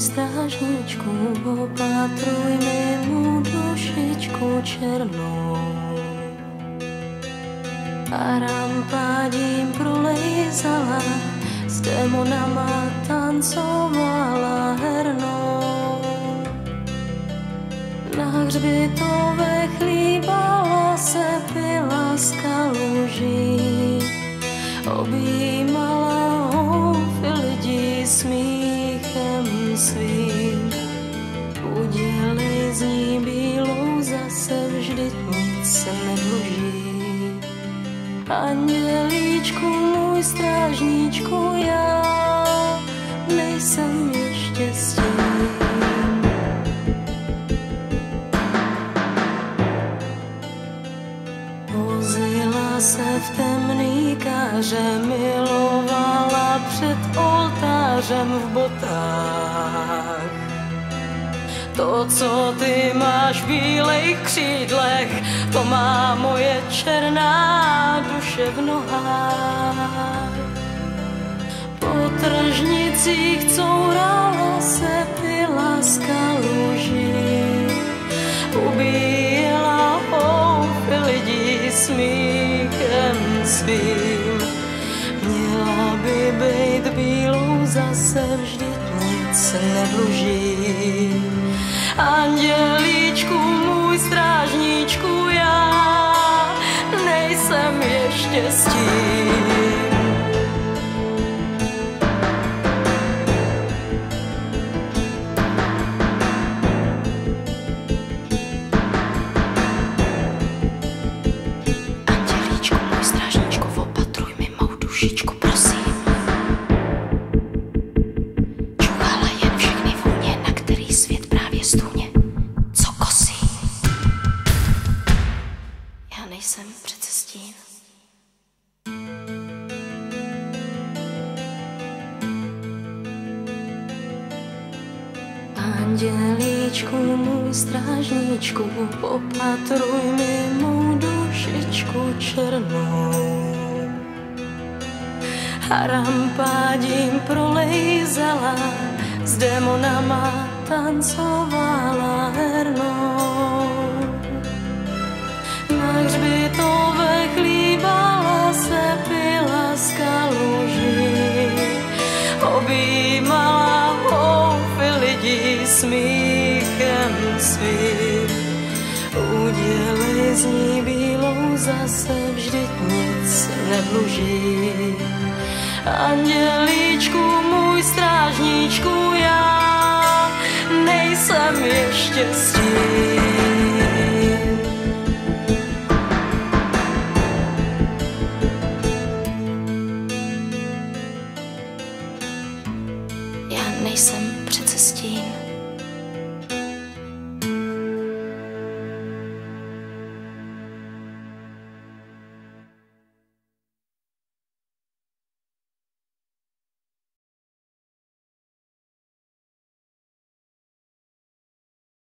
strážničku, opatruj mi mou dušičku černou. A rampádím prolejzala, s démonama tancovala hernou. Na hřbitově chlíbala se, pila z kaluží, objímala houfy lidí smíchem svým. Udělej z ní bílou zase, vždyť nic se nedluží. Andělíčku, můj strážníčku, já nejsem ještě s tím. Vozila se v temný káře, milovala před oltářem v botách. To, co ty máš v bílejch křídlech, to má moje černá duše v nohách. Po tržnicích courala se, pila z kaluží, ubíjela houfy lidí smíchem svým. Měla by být bílou zase, vždyť nic se nedluží. Andělíčku, můj strážníčku, já nejsem ještě s tím. Andělíčku, můj strážníčku, opatruj mi mou dušičku, prosím. Čuchala jen všechny vůně, na který svět právě stůně. Co kosí? Já nejsem přece s tím. Andělíčku, můj strážníčku, opatruj mi mou dušičku černou. A rampádím prolejzala, s démonama tancovala hernou. Na hřbitově chlíbala se, pila z kaluží, objímala houfy lidí smíchem svým. Udělej z ní bílou zase, vždyť nic nedluží. Andělíčku, můj strážníčku, já nejsem ještě s tím. Já nejsem